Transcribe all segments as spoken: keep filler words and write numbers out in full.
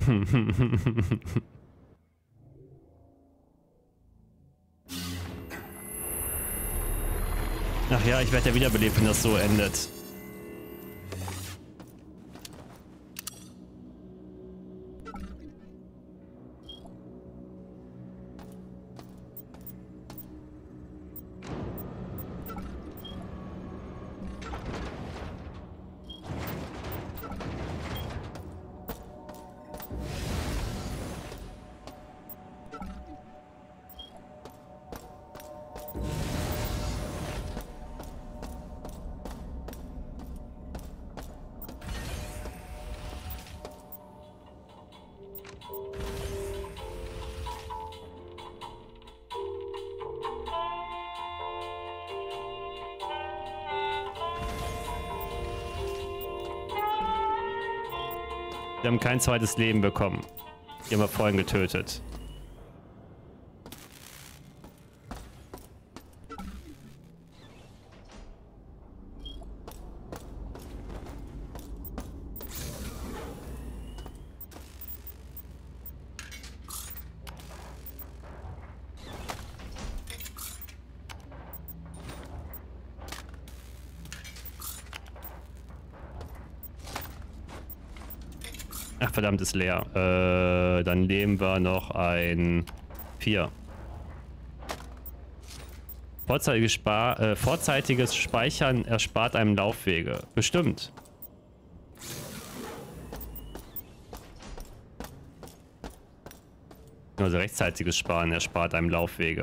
Ach ja, ich werde ja wiederbelebt, wenn das so endet. Wir haben kein zweites Leben bekommen. Die haben wir vorhin getötet. Ach, verdammt, ist leer. Äh, dann nehmen wir noch ein vier. Vorzeitiges, Spar äh, vorzeitiges Speichern erspart einem Laufwege. Bestimmt. Also rechtzeitiges Sparen erspart einem Laufwege.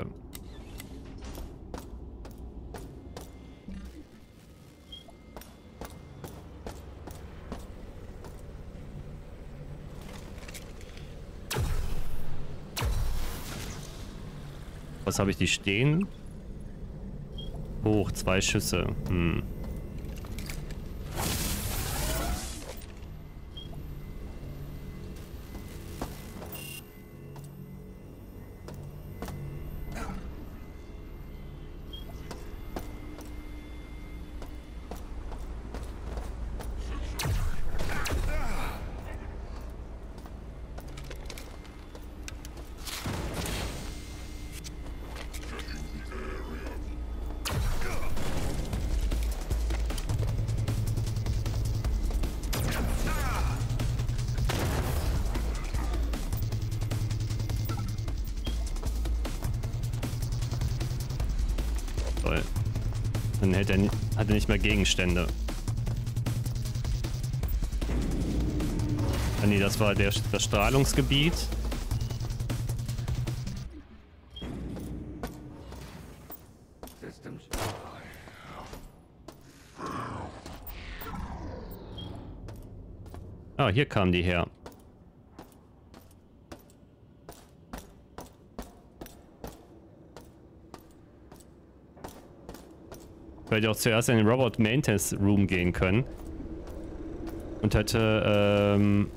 Was habe ich die stehen? Hoch, zwei Schüsse. Hm. Dann hätte er, hat er nicht mehr Gegenstände. Ah, nee, das war der, das Strahlungsgebiet. Ah, hier kamen die her. Ich hätte auch zuerst in den Robot Maintenance Room gehen können. Und hätte ähm,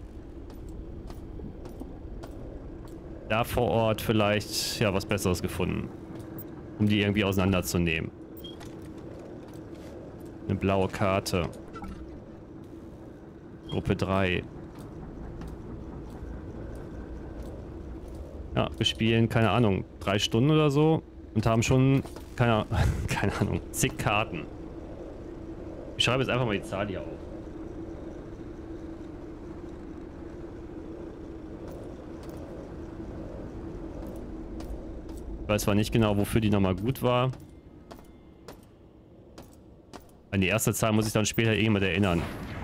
da vor Ort vielleicht ja was Besseres gefunden. Um die irgendwie auseinanderzunehmen. Eine blaue Karte. Gruppe drei. Ja, wir spielen, keine Ahnung, drei Stunden oder so. Und haben schon, keine, keine Ahnung, zig Karten. Ich schreibe jetzt einfach mal die Zahl hier auf. Ich weiß zwar nicht genau, wofür die nochmal gut war. An die erste Zahl muss ich dann später irgendjemand erinnern.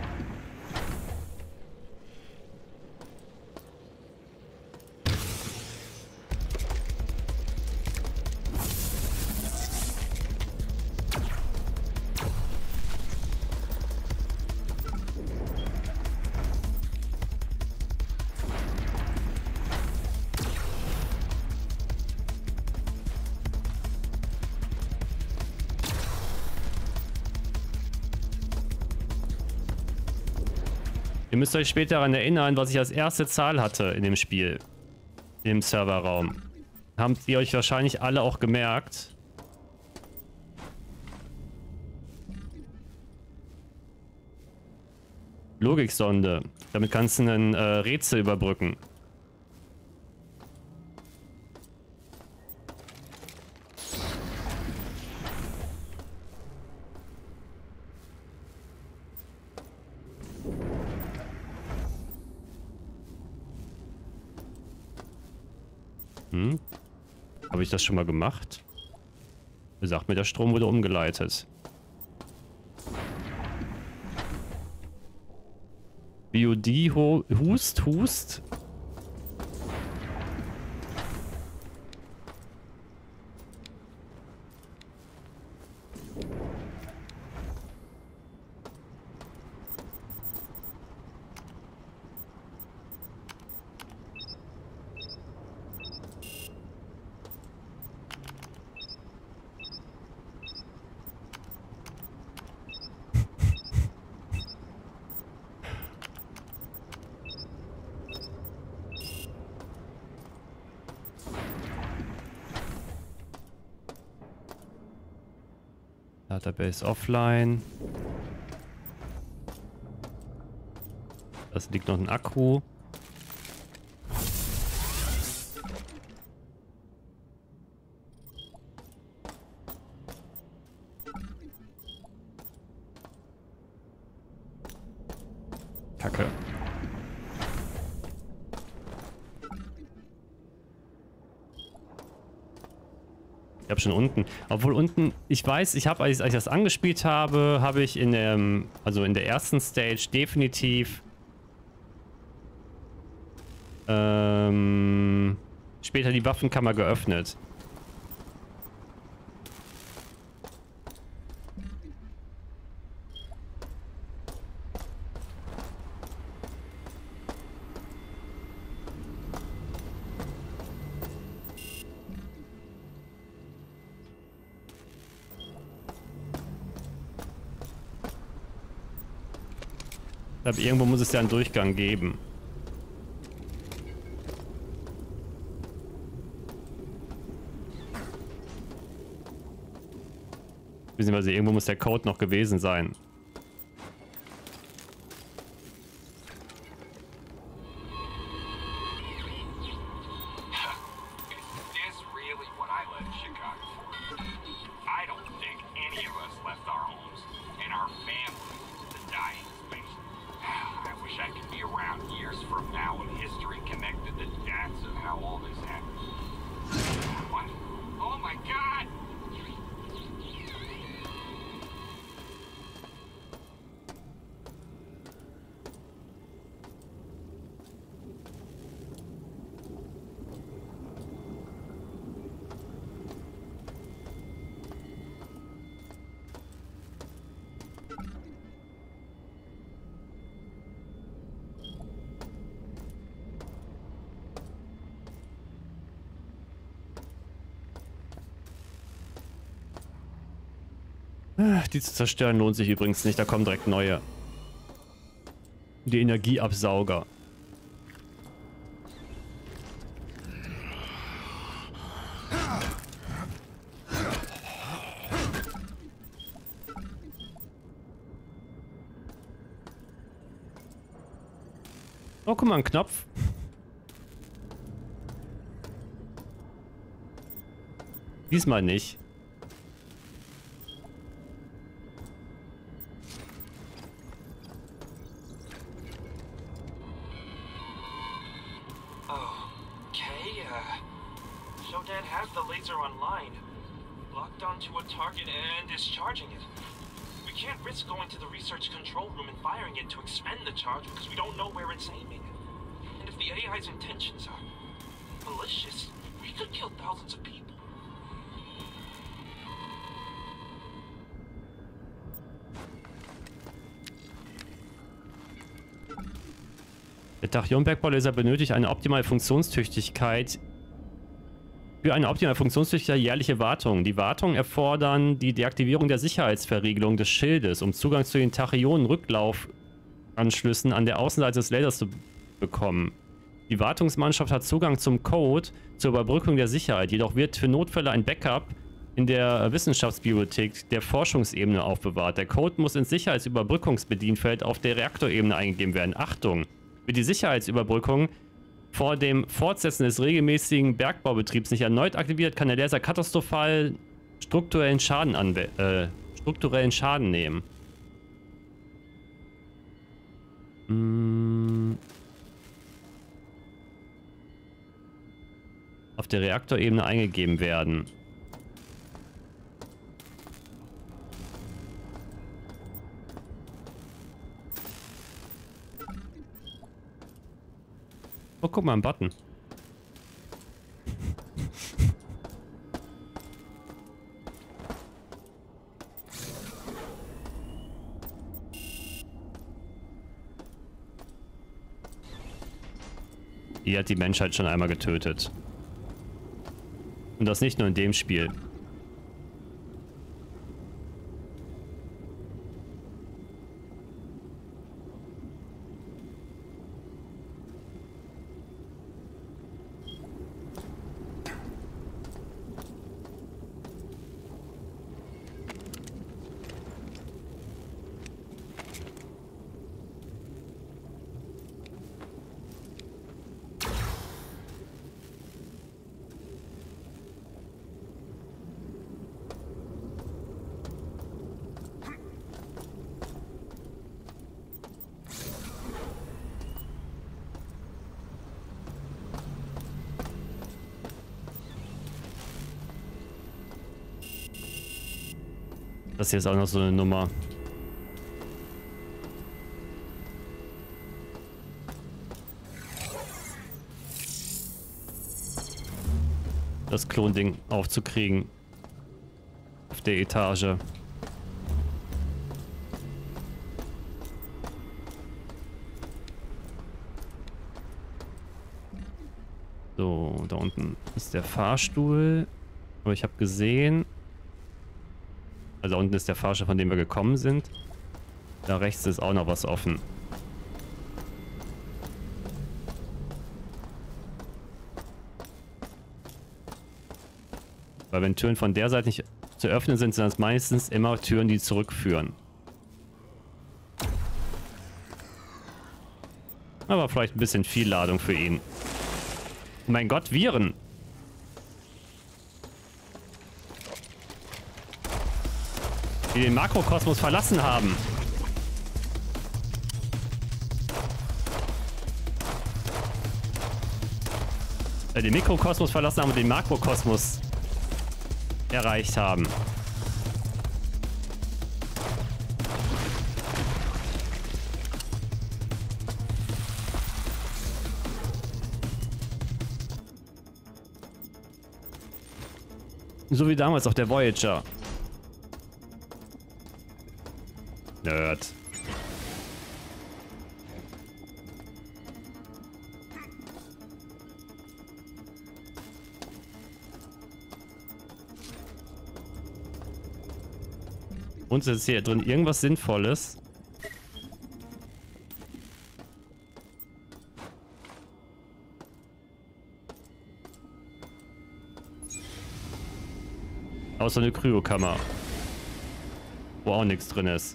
Ihr müsst euch später daran erinnern, was ich als erste Zahl hatte in dem Spiel. In dem Serverraum. Habt ihr euch wahrscheinlich alle auch gemerkt. Logiksonde. Damit kannst du ein äh, Rätsel überbrücken. Hm? Habe ich das schon mal gemacht? Sagt mir, der Strom wurde umgeleitet. B O D Hust, Hust. Database offline. Das liegt noch ein Akku. Kacke. Ich habe schon unten. Obwohl unten, ich weiß, ich habe, als, als ich das angespielt habe, habe ich in der, also in der ersten Stage definitiv ähm, später die Waffenkammer geöffnet. Ich glaube, irgendwo muss es ja einen Durchgang geben. Beziehungsweise irgendwo muss der Code noch gewesen sein. Die zu zerstören lohnt sich übrigens nicht, da kommen direkt neue. Die Energieabsauger. Oh, guck mal, ein Knopf. Diesmal nicht. To a target and discharging it. We can't risk going to the research control room and firing it to expend the charge because we don't know where it's aiming. And if the A I's intentions are malicious, we could kill thousands of people. Der Tachyon-Backball-Laser benötigt eine optimale Funktionstüchtigkeit. Für eine optimal funktionstüchtige jährliche Wartung. Die Wartungen erfordern die Deaktivierung der Sicherheitsverriegelung des Schildes, um Zugang zu den Tachyon-Rücklaufanschlüssen an der Außenseite des Lasers zu bekommen. Die Wartungsmannschaft hat Zugang zum Code zur Überbrückung der Sicherheit, jedoch wird für Notfälle ein Backup in der Wissenschaftsbibliothek der Forschungsebene aufbewahrt. Der Code muss ins Sicherheitsüberbrückungsbedienfeld auf der Reaktorebene eingegeben werden. Achtung! Wird die Sicherheitsüberbrückung vor dem Fortsetzen des regelmäßigen Bergbaubetriebs nicht erneut aktiviert, kann der Laser katastrophal strukturellen Schaden, anwe äh, strukturellen Schaden nehmen. Hm. Auf der Reaktorebene eingegeben werden. Oh, guck mal, ein Button. Die hat die Menschheit schon einmal getötet. Und das nicht nur in dem Spiel. Das hier ist auch noch so eine Nummer. Das Klonding aufzukriegen. Auf der Etage. So, da unten ist der Fahrstuhl. Aber ich habe gesehen... Also da unten ist der Fahrstuhl, von dem wir gekommen sind. Da rechts ist auch noch was offen. Weil wenn Türen von der Seite nicht zu öffnen sind, sind das meistens immer Türen, die zurückführen. Aber vielleicht ein bisschen viel Ladung für ihn. Oh mein Gott, Viren! Die den Makrokosmos verlassen haben. Äh, den Mikrokosmos verlassen haben und den Makrokosmos erreicht haben. So wie damals auf der Voyager. Nerd. Und ist hier drin irgendwas Sinnvolles? Außer eine Kryokammer. Wo auch nichts drin ist.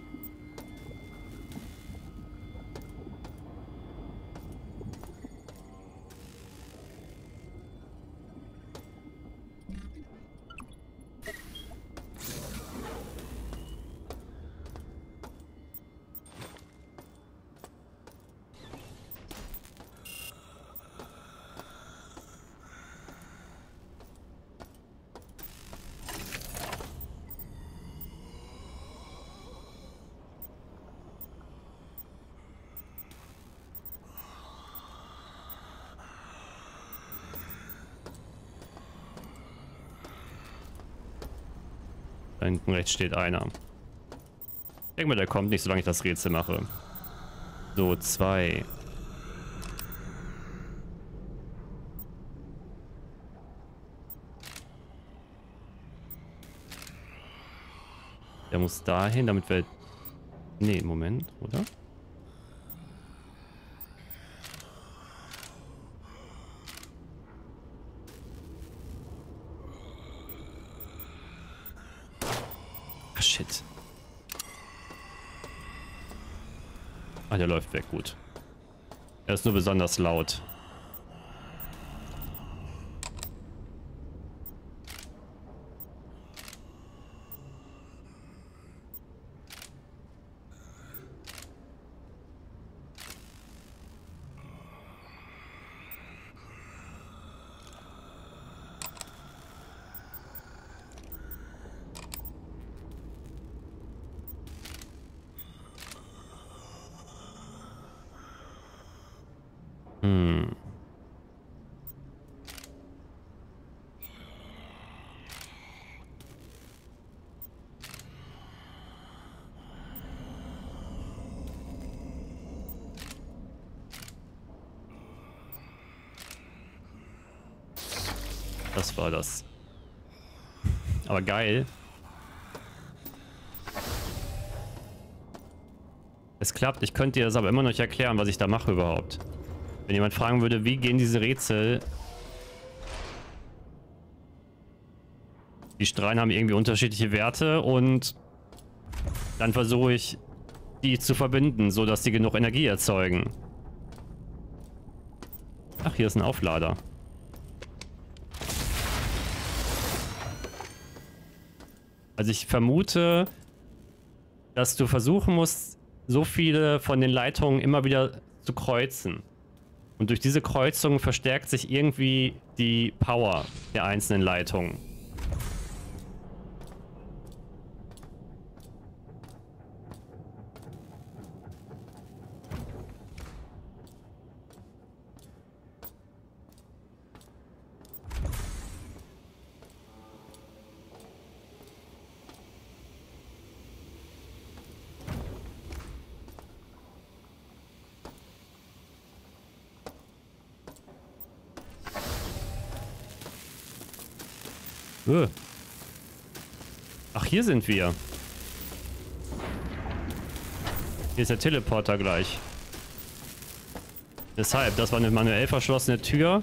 Da hinten rechts steht einer. Ich denke mal, der kommt nicht, solange ich das Rätsel mache. So, zwei. Der muss dahin, damit wir... Nee, Moment, oder? Ah, der läuft weg, gut. Er ist nur besonders laut. Hm. Das war das. Aber geil. Es klappt. Ich könnte dir das aber immer noch nicht erklären, was ich da mache überhaupt. Wenn jemand fragen würde, wie gehen diese Rätsel? Die Strahlen haben irgendwie unterschiedliche Werte und dann versuche ich, die zu verbinden, sodass die genug Energie erzeugen. Ach, hier ist ein Auflader. Also ich vermute, dass du versuchen musst, so viele von den Leitungen immer wieder zu kreuzen. Und durch diese Kreuzung verstärkt sich irgendwie die Power der einzelnen Leitungen. Öh. Ach, hier sind wir. Hier ist der Teleporter gleich. Deshalb, das war eine manuell verschlossene Tür.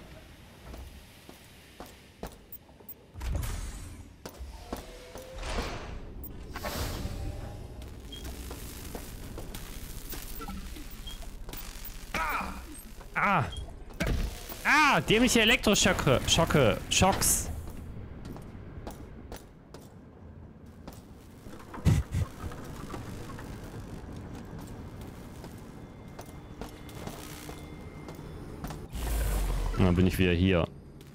Ah! Ah! Dämliche Elektroschocke. Schocke. Schocks. Dann bin ich wieder hier.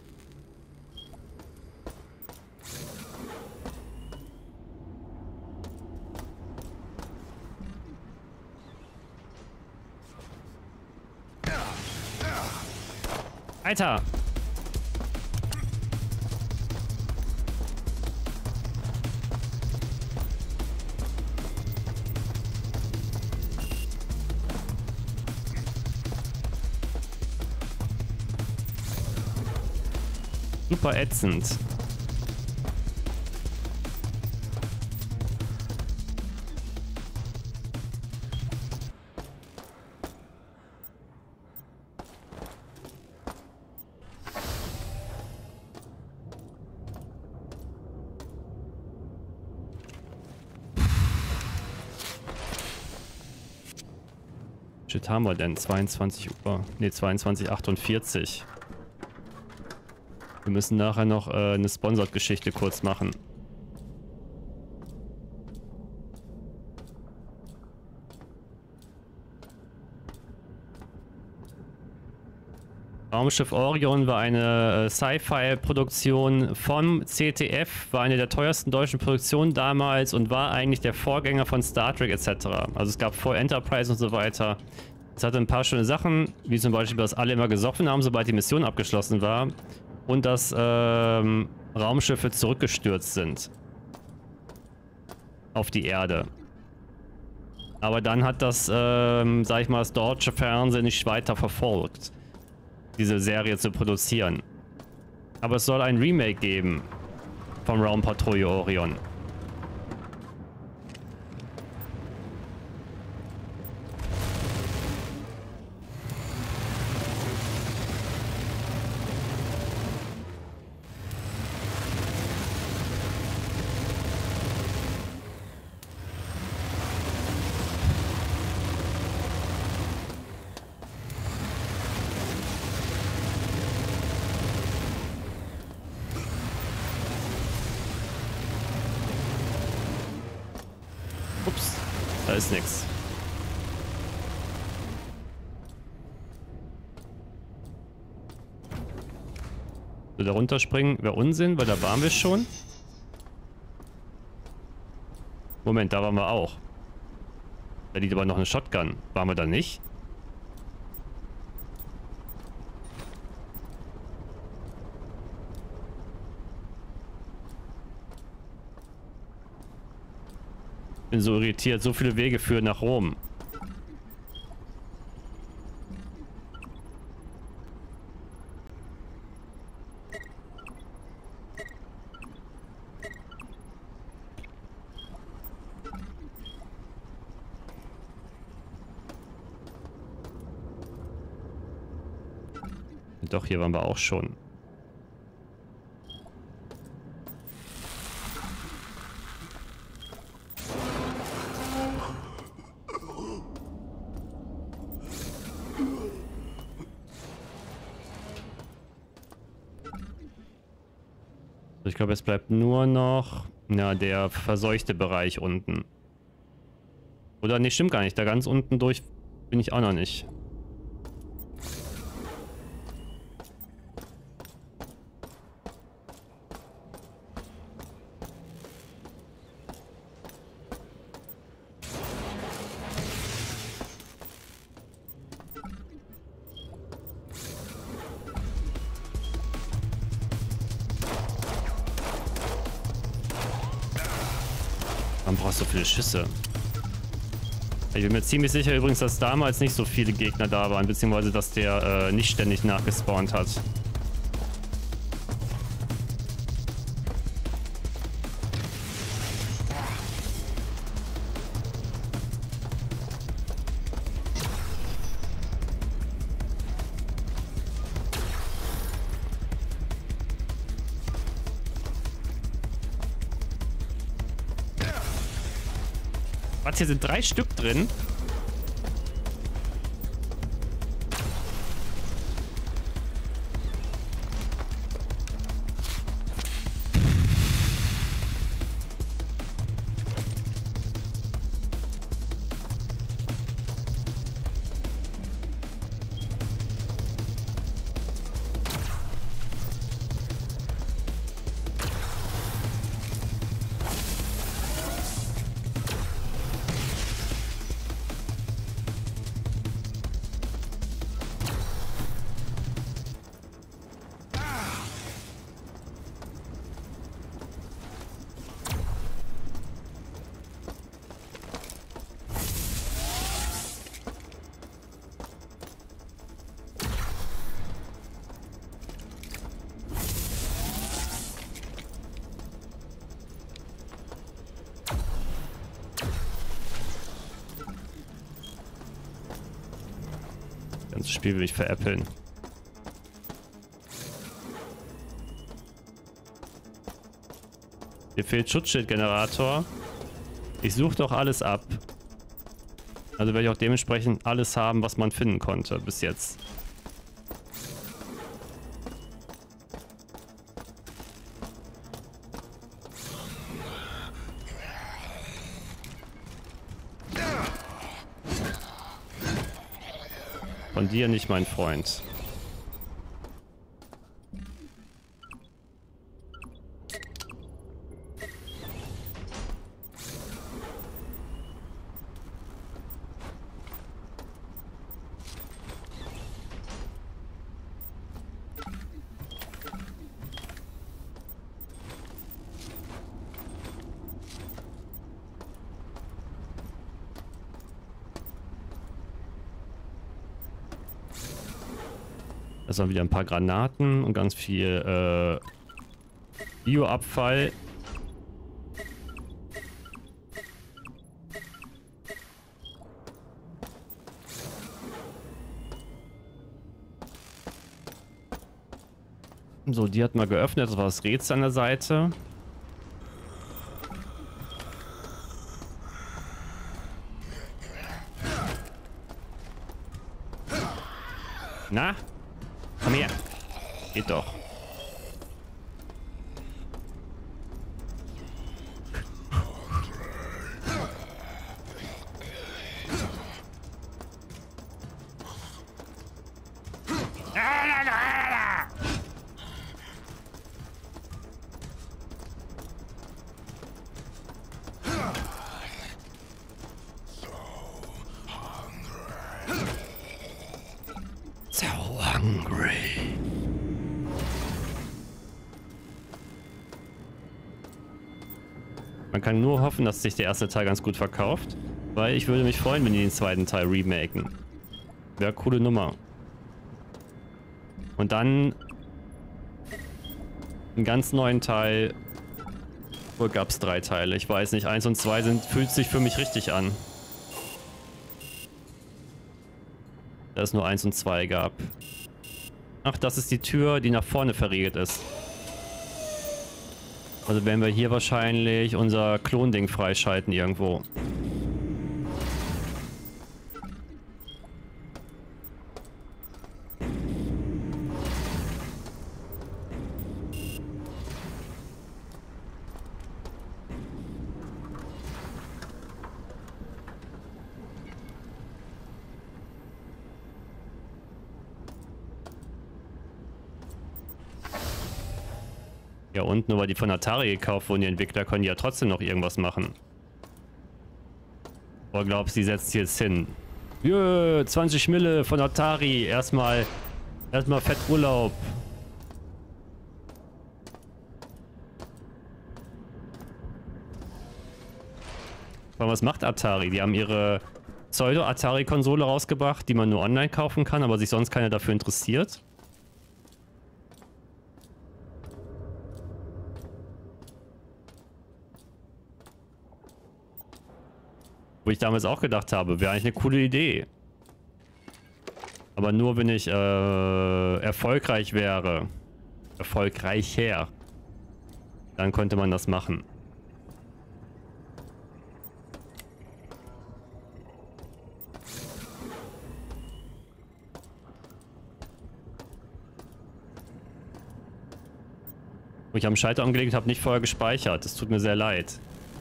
Alter! Super ätzend. Shit, haben wir denn? zweiundzwanzig Uhr. Ne, zweiundzwanzig Uhr achtundvierzig. Wir müssen nachher noch äh, eine Sponsored-Geschichte kurz machen. Raumschiff Orion war eine äh, Sci-Fi-Produktion vom C T F, war eine der teuersten deutschen Produktionen damals und war eigentlich der Vorgänger von Star Trek et cetera. Also es gab vor Enterprise und so weiter. Es hatte ein paar schöne Sachen, wie zum Beispiel, dass alle immer gesoffen haben, sobald die Mission abgeschlossen war. Und dass ähm, Raumschiffe zurückgestürzt sind. Auf die Erde. Aber dann hat das, ähm, sag ich mal, das deutsche Fernsehen nicht weiter verfolgt, diese Serie zu produzieren. Aber es soll ein Remake geben vom Raumpatrouille Orion. ist nichts. So, da runterspringen wäre Unsinn, weil da waren wir schon. Moment, da waren wir auch. Da liegt aber noch eine Shotgun. Waren wir da nicht? Bin so irritiert. So viele Wege führen nach Rom. Doch, hier waren wir auch schon. Ich glaube, es bleibt nur noch ja, der verseuchte Bereich unten. Oder nee, stimmt gar nicht. Da ganz unten durch bin ich auch noch nicht. Warum brauchst du so viele Schüsse? Ich bin mir ziemlich sicher übrigens, dass damals nicht so viele Gegner da waren, beziehungsweise dass der äh, nicht ständig nachgespawnt hat. Was, hier sind drei Stück drin? Das Spiel will ich veräppeln. Hier fehlt Schutzschildgenerator. Ich suche doch alles ab. Also werde ich auch dementsprechend alles haben, was man finden konnte bis jetzt. Von dir nicht, mein Freund. Das waren wieder ein paar Granaten und ganz viel äh, Bioabfall. So, die hat mal geöffnet. Das war das Rätsel an der Seite. Na? Komm her. Geht doch. hungry. Man kann nur hoffen, dass sich der erste Teil ganz gut verkauft, weil ich würde mich freuen, wenn die den zweiten Teil remaken. Wäre coole Nummer. Und dann einen ganz neuen Teil. Wo gab es drei Teile? Ich weiß nicht. Eins und zwei sind, fühlt sich für mich richtig an. Da es nur eins und zwei gab. Ach, das ist die Tür, die nach vorne verriegelt ist. Also werden wir hier wahrscheinlich unser Klonding freischalten irgendwo. Ja, und nur weil die von Atari gekauft wurden, die Entwickler, können die ja trotzdem noch irgendwas machen. Oder glaubst du, die setzt sie jetzt hin? Jö, zwanzig Mille von Atari. Erstmal, erstmal fett Urlaub. Aber was macht Atari? Die haben ihre Pseudo-Atari-Konsole rausgebracht, die man nur online kaufen kann, aber sich sonst keiner dafür interessiert. Wo ich damals auch gedacht habe, wäre eigentlich eine coole Idee. Aber nur wenn ich äh, erfolgreich wäre. Erfolgreicher. Dann könnte man das machen. Wo ich am Schalter umgelegt habe, nicht vorher gespeichert. Das tut mir sehr leid.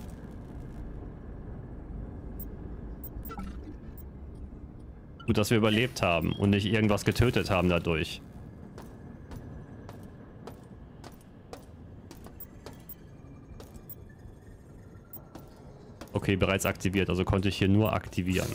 Gut, dass wir überlebt haben und nicht irgendwas getötet haben dadurch. Okay, bereits aktiviert, also konnte ich hier nur aktivieren.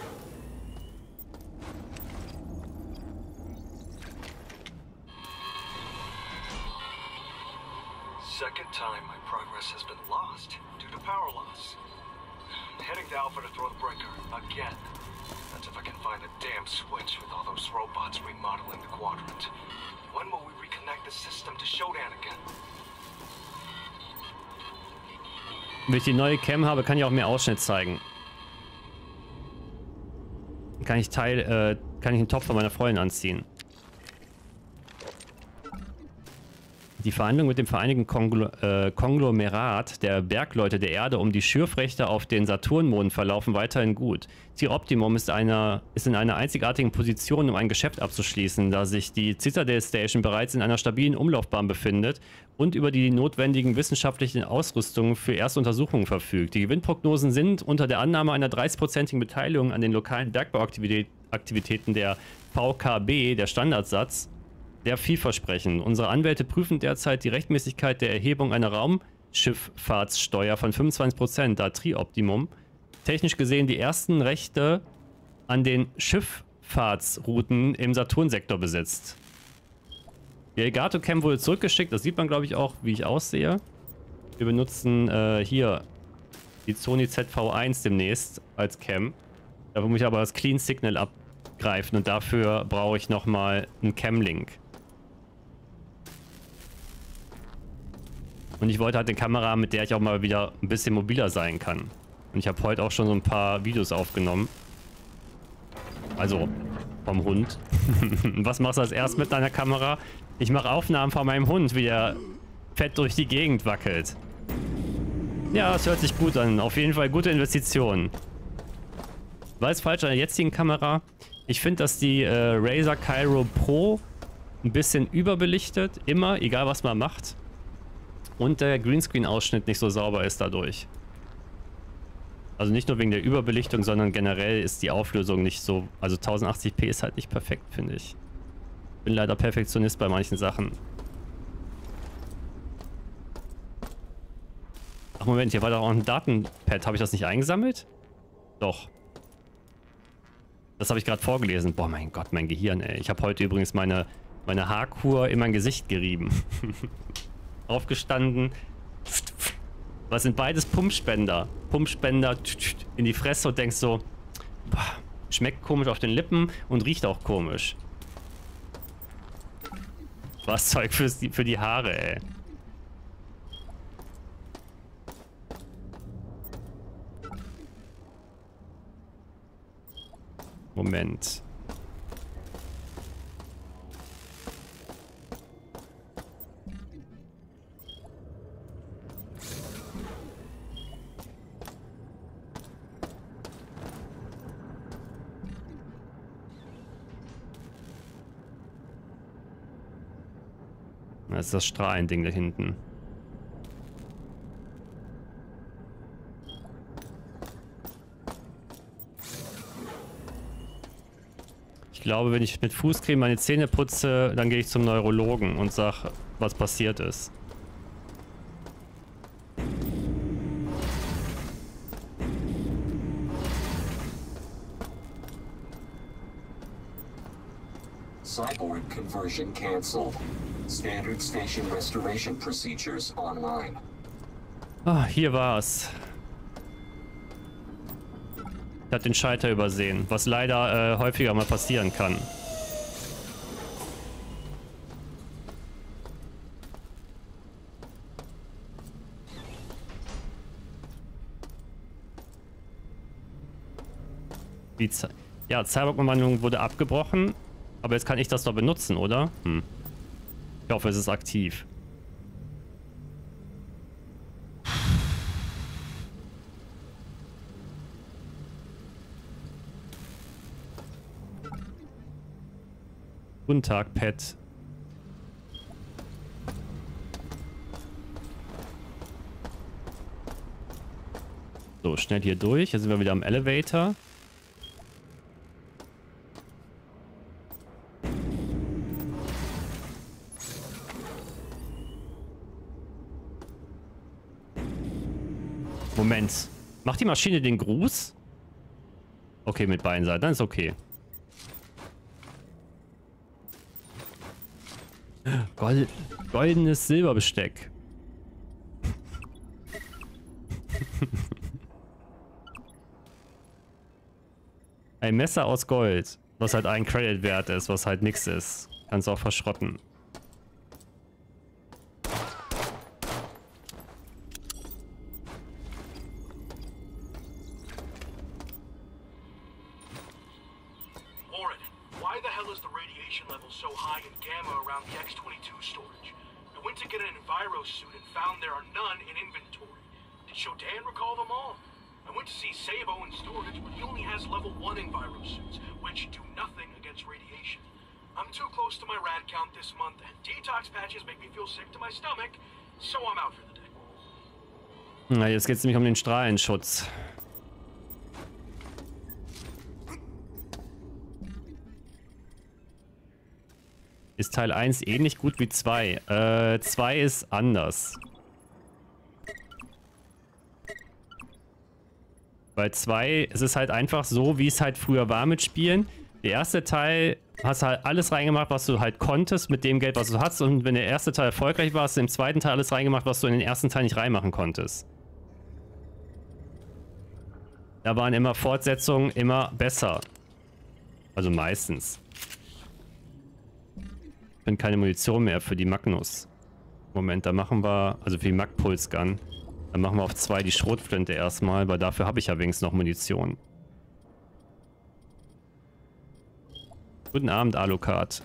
Second time my progress has been lost due to power loss. Heading to Alpha to throw the breaker again. That's if I can find a damn switch with all those robots remodeling the quadrant. When will we reconnect the system to Shodan again? Wenn ich die neue Cam habe, kann ich auch mehr Ausschnitt zeigen. Kann ich Teil, äh, kann ich einen Topf von meiner Freundin anziehen. Die Verhandlungen mit dem Vereinigten Konglo äh, Konglomerat der Bergleute der Erde um die Schürfrechte auf den Saturnmonden verlaufen weiterhin gut. Tier Optimum ist, einer, ist in einer einzigartigen Position, um ein Geschäft abzuschließen, da sich die Citadel Station bereits in einer stabilen Umlaufbahn befindet und über die notwendigen wissenschaftlichen Ausrüstungen für erste Untersuchungen verfügt. Die Gewinnprognosen sind unter der Annahme einer dreißig-prozentigen Beteiligung an den lokalen Bergbauaktivitäten der V K B, der Standardsatz, sehr vielversprechend. Unsere Anwälte prüfen derzeit die Rechtmäßigkeit der Erhebung einer Raumschifffahrtssteuer von fünfundzwanzig Prozent, da Tri-Optimum technisch gesehen die ersten Rechte an den Schifffahrtsrouten im Saturnsektor besitzt. Die Elgato-Cam wurde zurückgeschickt, das sieht man glaube ich auch, wie ich aussehe. Wir benutzen äh, hier die Sony Z V eins demnächst als Cam. Da muss ich aber das Clean Signal abgreifen und dafür brauche ich nochmal einen Cam-Link. Und ich wollte halt eine Kamera, mit der ich auch mal wieder ein bisschen mobiler sein kann. Und ich habe heute auch schon so ein paar Videos aufgenommen. Also vom Hund. Was machst du als erst mit deiner Kamera? Ich mache Aufnahmen von meinem Hund, wie er fett durch die Gegend wackelt. Ja, es hört sich gut an. Auf jeden Fall gute Investition. War es falsch an der jetzigen Kamera? Ich finde, dass die äh, Razer Cairo Pro ein bisschen überbelichtet. Immer, egal was man macht. Und der Greenscreen-Ausschnitt nicht so sauber ist dadurch. Also nicht nur wegen der Überbelichtung, sondern generell ist die Auflösung nicht so... Also tausendachtzig p ist halt nicht perfekt, finde ich. Bin leider Perfektionist bei manchen Sachen. Ach Moment, hier war doch auch ein Datenpad. Habe ich das nicht eingesammelt? Doch. Das habe ich gerade vorgelesen. Boah, mein Gott, mein Gehirn, ey. Ich habe heute übrigens meine, meine Haarkur in mein Gesicht gerieben. Aufgestanden. Was sind beides Pumpspender? Pumpspender in die Fresse und denkst so, boah, schmeckt komisch auf den Lippen und riecht auch komisch. Was Zeug für die, für die Haare, ey. Moment. Das ist das Strahlending da hinten. Ich glaube, wenn ich mit Fußcreme meine Zähne putze, dann gehe ich zum Neurologen und sag, was passiert ist. Cyborg conversion cancelled. Standard station restoration procedures online. Ah, hier war's. Ich hab den Schalter übersehen, was leider äh, häufiger mal passieren kann. Die Z ja, Cyborg-Umwandlung wurde abgebrochen, aber jetzt kann ich das doch benutzen, oder? Hm. Ich hoffe, es ist aktiv. Guten Tag, Pet. So, schnell hier durch. Jetzt sind wir wieder am Elevator. Moment. Macht die Maschine den Gruß? Okay, mit beiden Seiten. Dann ist okay. Gold, goldenes Silberbesteck. Ein Messer aus Gold, was halt ein Credit wert ist, was halt nix ist. Kannst du auch verschrotten. Warren, why the hell is the radiation level so high in gamma around the X twenty-two storage? I went to get an Enviro suit and found there are none in inventory. Did Shodan recall them all? I went to see Sabo in storage, but he only has level one Enviro suits, which do nothing against radiation. I'm too close to my rad count this month, and detox patches make me feel sick to my stomach, so I'm out for the day. Na, jetzt geht es nämlich um den Strahlenschutz. Ist Teil eins ähnlich gut wie zwei? Äh, zwei ist anders. Bei zwei, es ist halt einfach so, wie es halt früher war mit Spielen. Der erste Teil hast halt alles reingemacht, was du halt konntest mit dem Geld, was du hast. Und wenn der erste Teil erfolgreich war, hast du im zweiten Teil alles reingemacht, was du in den ersten Teil nicht reinmachen konntest. Da waren immer Fortsetzungen immer besser. Also meistens. Ich finde keine Munition mehr für die Magnus. Moment, da machen wir, also für die Mag-Pulse-Gun. Dann machen wir auf zwei die Schrotflinte erstmal, weil dafür habe ich ja wenigstens noch Munition. Guten Abend, Alucard.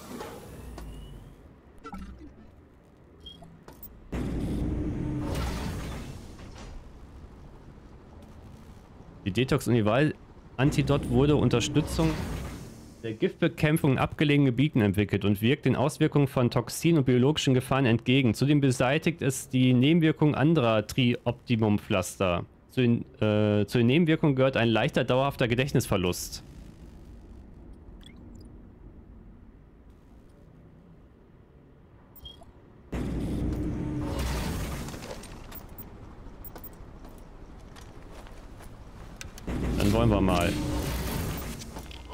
Die Detox-Unival-Antidot wurde Unterstützung der Giftbekämpfung in abgelegenen Gebieten entwickelt und wirkt den Auswirkungen von Toxinen und biologischen Gefahren entgegen. Zudem beseitigt es die Nebenwirkungen anderer Tri-Optimum-Pflaster. Zu den, äh, zu den Nebenwirkungen gehört ein leichter, dauerhafter Gedächtnisverlust. Dann wollen wir mal.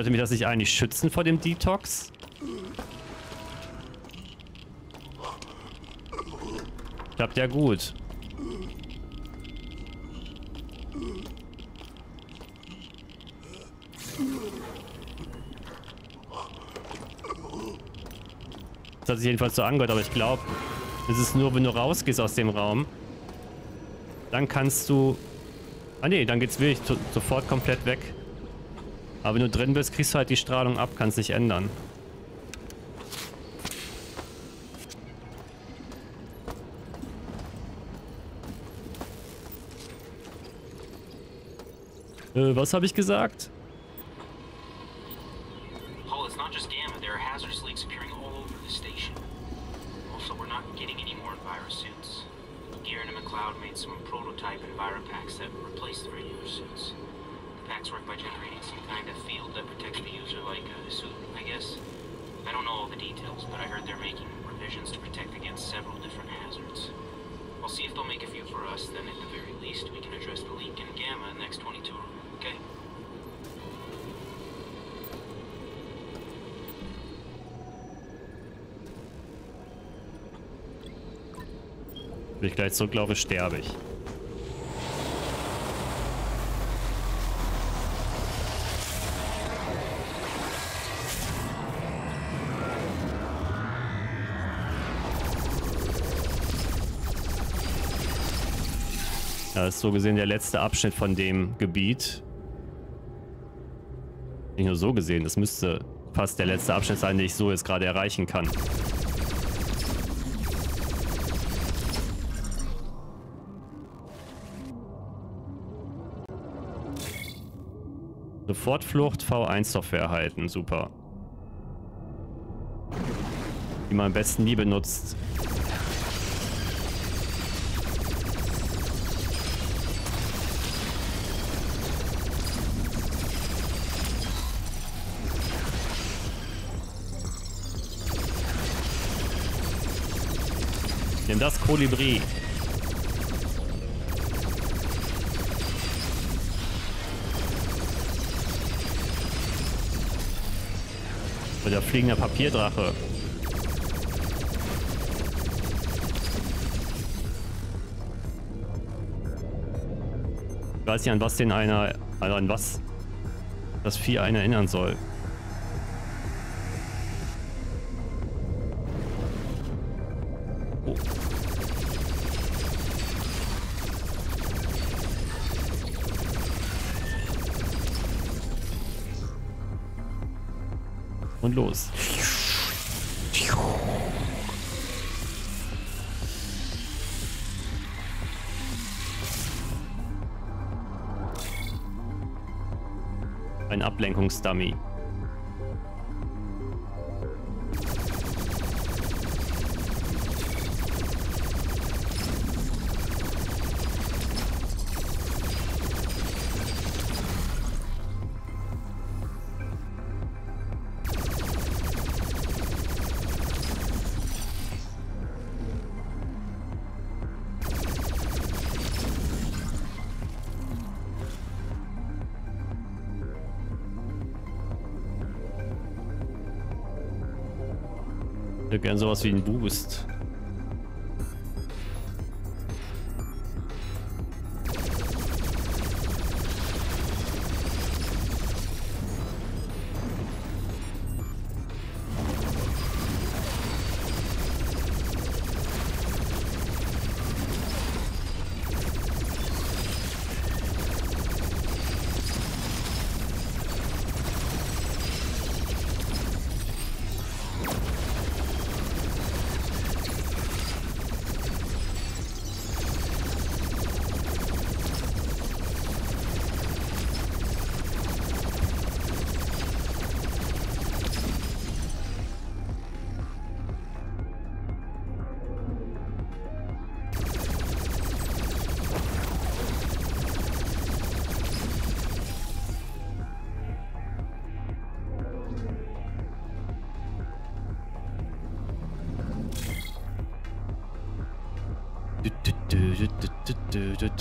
Sollte mich das nicht eigentlich schützen vor dem Detox? Klappt ja gut. Das hat sich jedenfalls so angehört, aber ich glaube, es ist nur, wenn du rausgehst aus dem Raum, dann kannst du... Ah ne, dann geht's wirklich sofort komplett weg. Aber wenn du drin bist, kriegst du halt die Strahlung ab, kannst nicht ändern. Äh, was habe ich gesagt? Paul, it's not just Gamma. There are hazardous leaks appearing all over the station. Also, we're not getting any more virus suits. Gear and McLeod made some prototype EnviroPacks that replaced the regular suits. The packs work by generating some kind of field that protects the user like a suit, I guess. I don't know all the details, but I heard they're making revisions to protect against several different hazards. I'll see if they'll make a few for us, then at the very least we can address the leak in Gamma in the X twenty-two room, okay? Wenn ich gleich zurücklaufe, sterbe ich. Ja, das ist so gesehen der letzte Abschnitt von dem Gebiet. Nicht nur so gesehen, das müsste fast der letzte Abschnitt sein, den ich so jetzt gerade erreichen kann. Sofortflucht V eins Software erhalten, super. Die man am besten nie benutzt. Denn das Kolibri. Oder fliegender Papierdrache. Ich weiß nicht, an was den einer, also an was das Vieh einen erinnern soll. Oh. Und los. Ein Ablenkungsdummy. Ich hätte gern sowas wie ein Boost.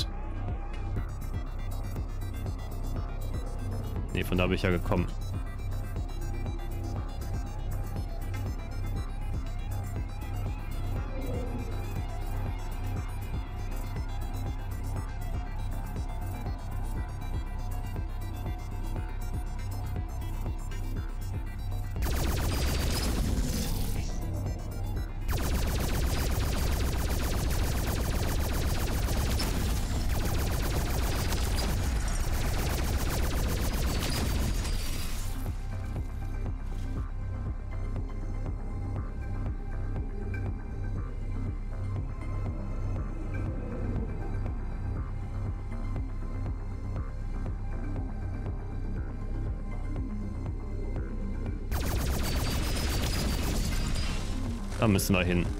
Ne, von da bin ich ja gekommen. Da müssen wir hin.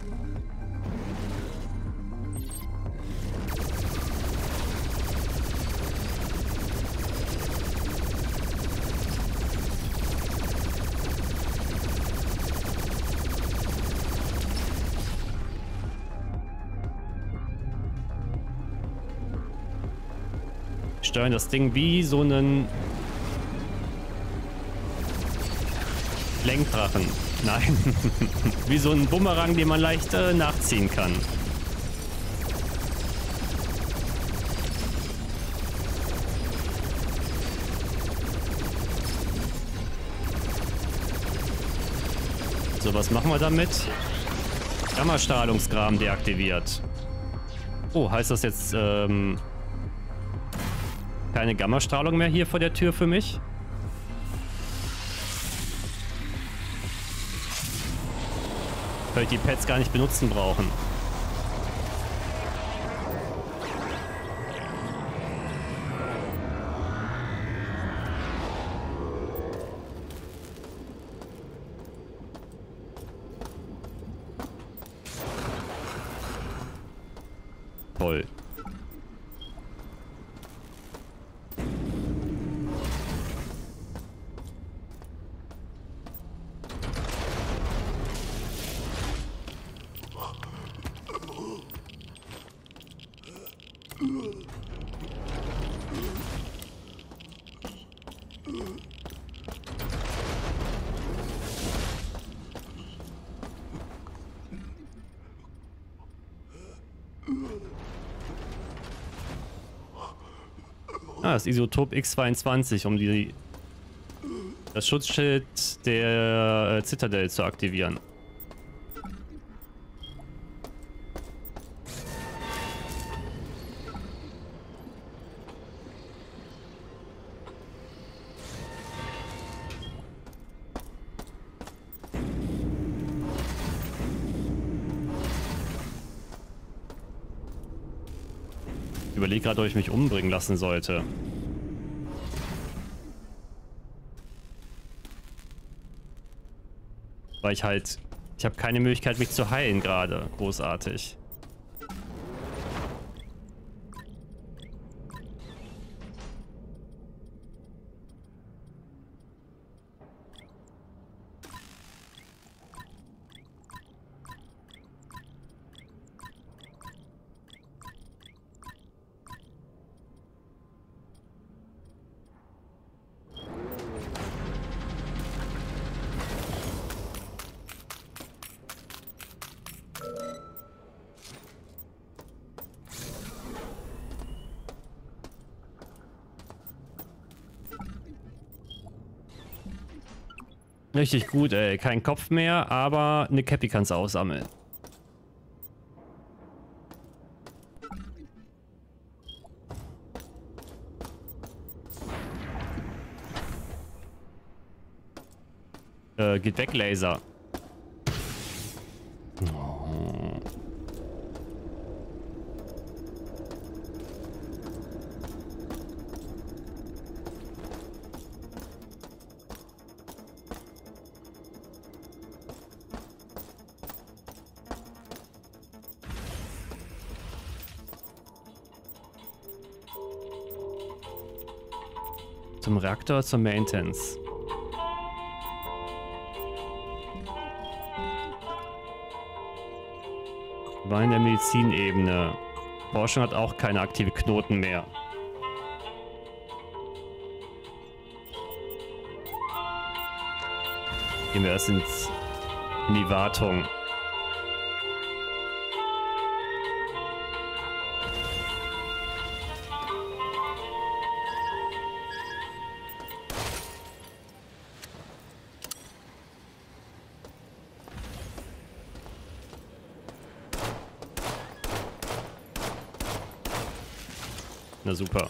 Steuern das Ding wie so einen Lenkdrachen. Nein. Wie so ein Bumerang, den man leicht äh, nachziehen kann. So, was machen wir damit? Gammastrahlungsgraben deaktiviert. Oh, heißt das jetzt ähm, keine Gammastrahlung mehr hier vor der Tür für mich? Weil ich die Pads gar nicht benutzen brauchen. Toll. Ah, das Isotop X zweiundzwanzig, um die, das Schutzschild der äh, Zitadelle zu aktivieren. Ich überlege gerade, ob ich mich umbringen lassen sollte. Weil ich halt... Ich habe keine Möglichkeit, mich zu heilen gerade. Großartig. Richtig gut, ey. Kein Kopf mehr, aber eine Cappy kannst du aussammeln. Äh, geht weg, Laser. Oh. Zum Reaktor, zur Maintenance. War in der Medizinebene. Forschung hat auch keine aktive Knoten mehr. Gehen wir erst ins, in die Wartung. Na super.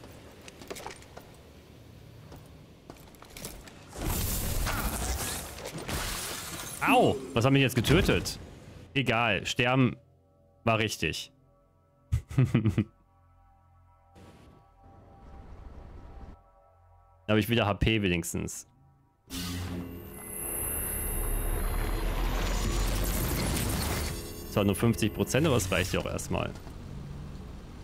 Au! Was hat mich jetzt getötet? Egal, sterben war richtig. Da habe ich wieder H P wenigstens. Zwar nur fünfzig Prozent, aber es reicht ja auch erstmal.